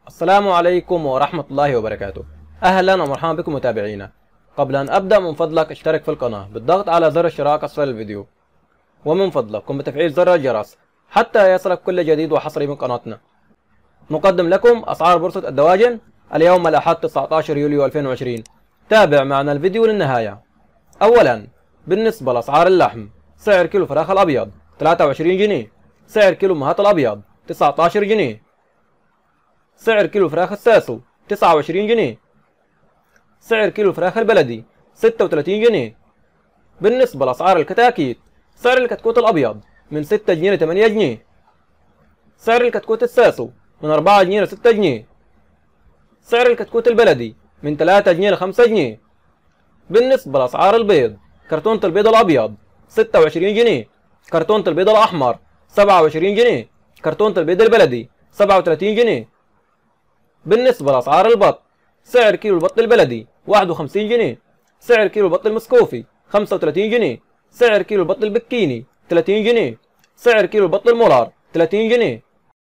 السلام عليكم ورحمة الله وبركاته. أهلا ومرحبا بكم متابعينا. قبل أن أبدأ من فضلك اشترك في القناة بالضغط على زر الاشتراك أسفل الفيديو، ومن فضلك قم بتفعيل زر الجرس حتى يصلك كل جديد وحصري من قناتنا. نقدم لكم أسعار بورصة الدواجن اليوم الأحد 19 يوليو 2020. تابع معنا الفيديو للنهاية. أولا، بالنسبة لأسعار اللحم، سعر كيلو فراخ الأبيض 23 جنيه، سعر كيلو مهات الأبيض 19 جنيه، سعر كيلو فراخ الساسو 29 جنيه، سعر كيلو فراخ البلدي 36 جنيه. بالنسبة لأسعار الكتاكيت، سعر الكتكوت الأبيض من 6 جنيه ل 8 جنيه، سعر الكتكوت الساسو من 4 جنيه ل 6 جنيه، سعر الكتكوت البلدي من 3 جنيه ل 5 جنيه. بالنسبة لأسعار البيض، كرتونة البيض الأبيض 26 جنيه، كرتونة البيض الأحمر 27 جنيه، كرتونة البيض البلدي 37 جنيه. بالنسبة لأسعار البط، سعر كيلو البط البلدي 51 جنيه، سعر كيلو البط المسكوفي 35 جنيه، سعر كيلو البط البكيني 30 جنيه، سعر كيلو البط المولار 30 جنيه.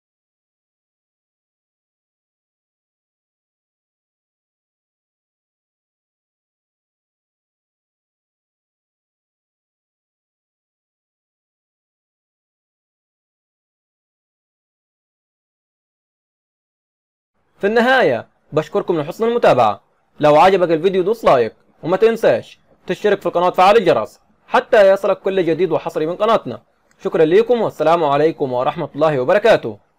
في النهاية بشكركم لحسن المتابعة. لو عجبك الفيديو دوس لايك، وما تنساش تشترك في القناة وتفعل الجرس حتى يصلك كل جديد وحصري من قناتنا. شكرا لكم والسلام عليكم ورحمة الله وبركاته.